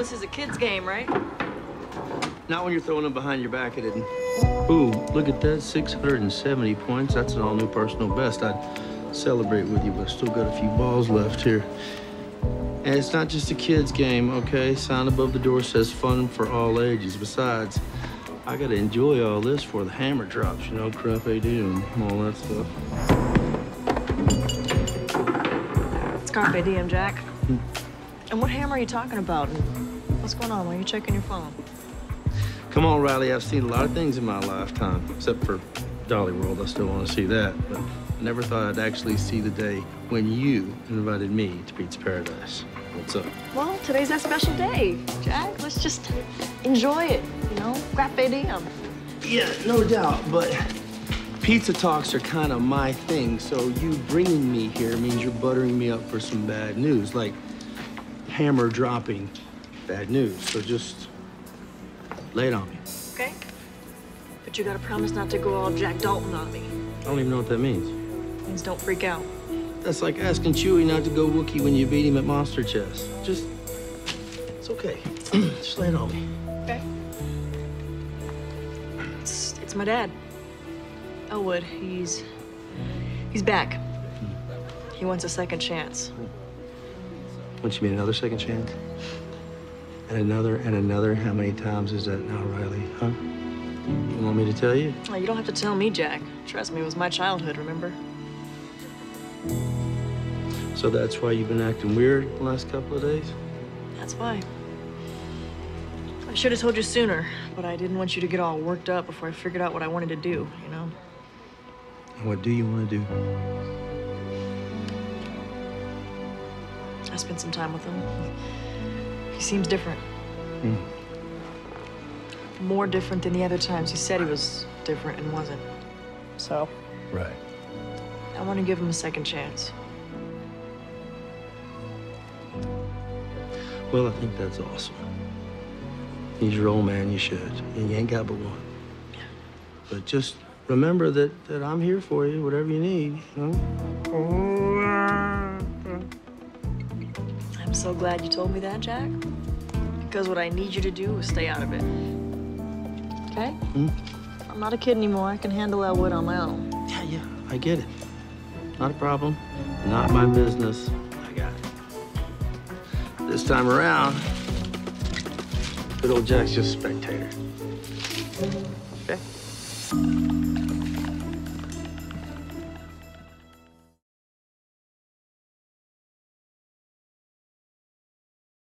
this is a kid's game, right? Not when you're throwing them behind your back, it isn't. Ooh, look at that, 670 points. That's an all-new personal best. I'd celebrate with you, but I still got a few balls left here. And it's not just a kid's game, okay? Sign above the door says fun for all ages. Besides, I gotta enjoy all this for the hammer drops, you know, carpe diem, all that stuff. It's carpe diem, Jack. And what hammer are you talking about? And what's going on? Why are you checking your phone? Come on, Riley, I've seen a lot of things in my lifetime, except for Dolly World. I still want to see that, but I never thought I'd actually see the day when you invited me to Pete's Paradise. What's up? Well, today's that special day, Jack. Let's just enjoy it, you know? Carpe diem. Yeah, no doubt, but pizza talks are kind of my thing, so you bringing me here means you're buttering me up for some bad news, like hammer dropping bad news. So just lay it on me. Okay. But you gotta promise not to go all Jack Dalton on me. I don't even know what that means. It means don't freak out. That's like asking Chewie not to go Wookiee when you beat him at Monster Chess. Just, it's okay. Just lay it on me. Okay. It's my dad. Elwood, he's back. He wants a second chance. What, you mean another second chance? And another and another? How many times is that now, Riley, huh? You want me to tell you? Oh, you don't have to tell me, Jack. Trust me, it was my childhood, remember? So that's why you've been acting weird the last couple of days? That's why. I should have told you sooner, but I didn't want you to get all worked up before I figured out what I wanted to do, you know? And what do you want to do? I spent some time with him. He seems different. More different than the other times he said he was different and wasn't. So? Right. I want to give him a second chance. Well, I think that's awesome. He's your old man, you should. And you ain't got but one. But just remember that I'm here for you, whatever you need, you know? I'm so glad you told me that, Jack. Because what I need you to do is stay out of it. Okay? I'm not a kid anymore. I can handle Elwood on my own. Yeah, I get it. Not a problem. Not my business. I got it. This time around, good old Jack's just a spectator. Okay?